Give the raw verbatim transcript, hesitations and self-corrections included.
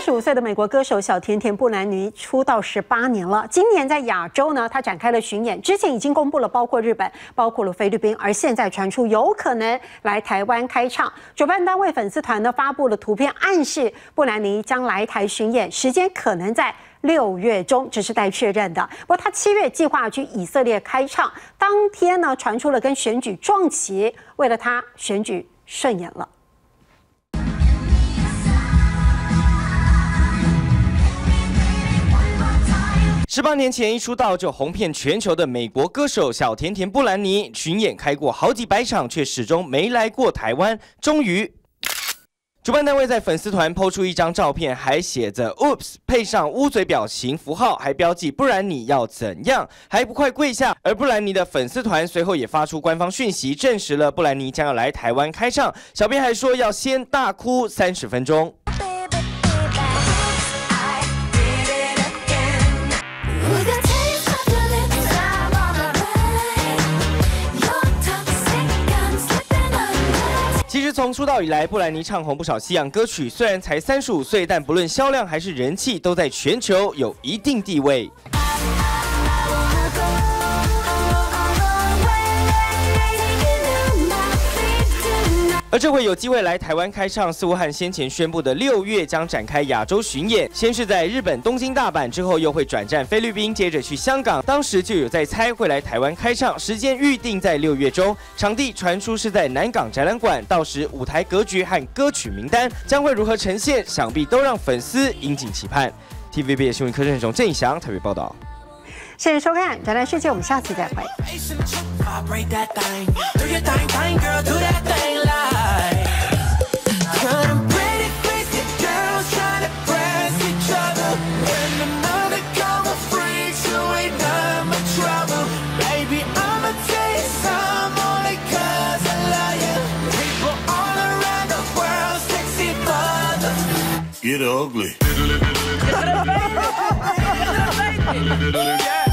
十五岁的美国歌手小甜甜布兰妮出道十八年了。今年在亚洲呢，她展开了巡演，之前已经公布了包括日本、包括了菲律宾，而现在传出有可能来台湾开唱。主办单位粉丝团呢发布了图片，暗示布兰妮将来台巡演，时间可能在六月中，只是待确认的。不过她七月计划去以色列开唱，当天呢传出了跟选举撞期，为了她选举顺延了。 十八年前一出道就红遍全球的美国歌手小甜甜布兰妮，巡演开过好几百场，却始终没来过台湾。终于，主办单位在粉丝团抛出一张照片，还写着 "Oops"， 配上捂嘴表情符号，还标记不然你要怎样，还不快跪下！而布兰妮的粉丝团随后也发出官方讯息，证实了布兰妮将要来台湾开唱。小编还说要先大哭三十分钟。 其实从出道以来，布兰妮唱红不少西洋歌曲。虽然才三十五岁，但不论销量还是人气，都在全球有一定地位。 而这回有机会来台湾开唱，似乎和先前宣布的六月将展开亚洲巡演，先是在日本东京、大阪，之后又会转战菲律宾，接着去香港。当时就有在猜会来台湾开唱，时间预定在六月中，场地传出是在南港展览馆。到时舞台格局和歌曲名单将会如何呈现，想必都让粉丝引颈期盼。T V B 新闻科郑雄、郑以翔特别报道。 谢谢收看《宅男世界》，我们下期再会。 Get ugly.